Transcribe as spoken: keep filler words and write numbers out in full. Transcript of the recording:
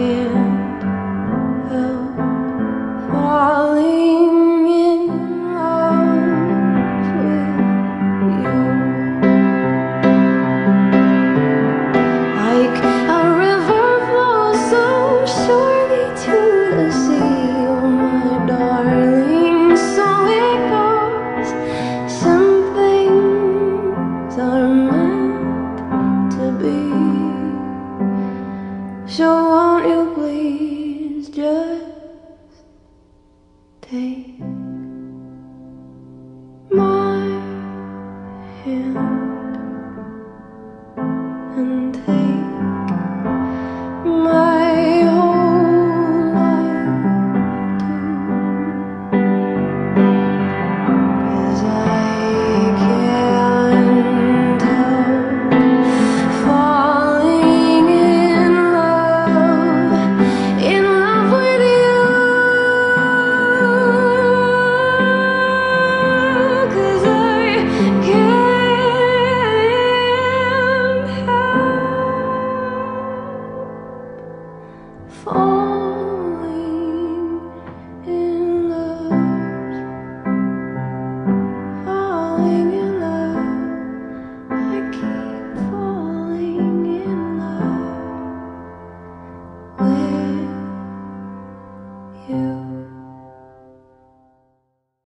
can't help falling in love with you. Like a river flows so surely to the sea, oh my darling, so it goes. Some things are meant to be. So